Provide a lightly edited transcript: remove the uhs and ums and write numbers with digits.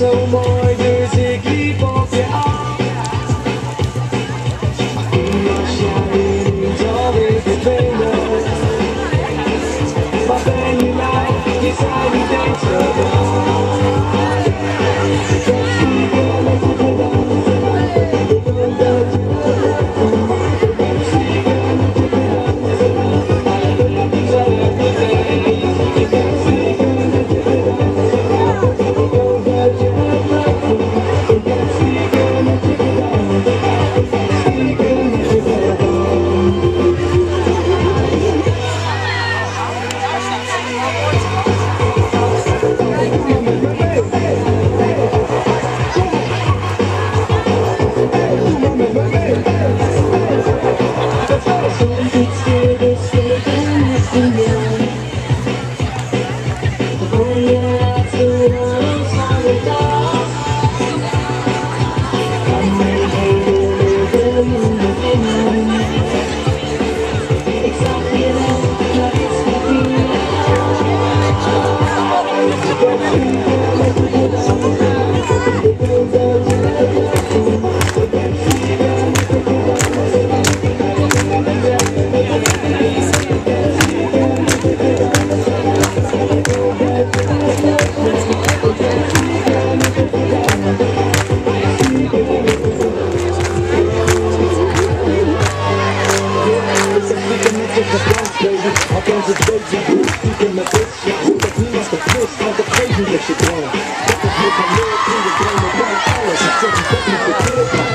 zo mooi, dus ik liep op je af. Als jij niet alweer verdwenen, wat ben je nou? Je zei niet eens gedaan. Ik heb stiekem met je gedaan. Ik wil dat je ik heb stiekem met je gedaan. Maar dat wil ik niet zo erg meteen. Ik heb stiekem met je gedaan. Ik wil dat je het laat doen. Ik heb stiekem met je gedaan. Stiekem met je gedaan. Althans het weet je goed, stiekem met dit. Ja goed dat niemand vergist, want het geeft niet dat je droom. Dat is meer van meer in je dromen dan alles. Ik zeg niet dat niet verkeerd, maar